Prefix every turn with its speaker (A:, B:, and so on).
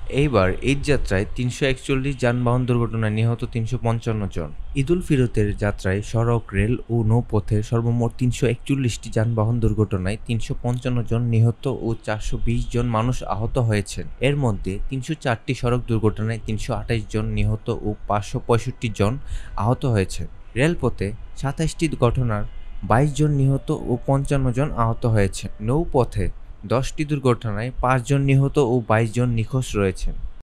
A: এইবার ঈদ যাত্রায় ৩৪১ যানবাহন দুর্ঘটনায় নিহত ৩৫৫ জন। ঈদুল ফিতরের যাত্রায় সড়ক, রেল ও নৌপথে সর্বমোট ৩৪১টি যানবাহন দুর্ঘটনায় ৩৫৫ জন নিহত ও ৪২০ জন মানুষ আহত হয়েছেন। এর মধ্যে ৩০৪টি সড়ক দুর্ঘটনায় ৩২৮ জন নিহত ও ৫৬৫ জন আহত হয়েছেন। রেলপথে ২৭টি ঘটনার ২২ জন নিহত ও ৫৫ জন আহত হয়েছেন। নৌপথে ১০টি দুর্ঘটনায় ৫ জন নিহত ও ২২ জন নিখোঁজ রয়েছেন।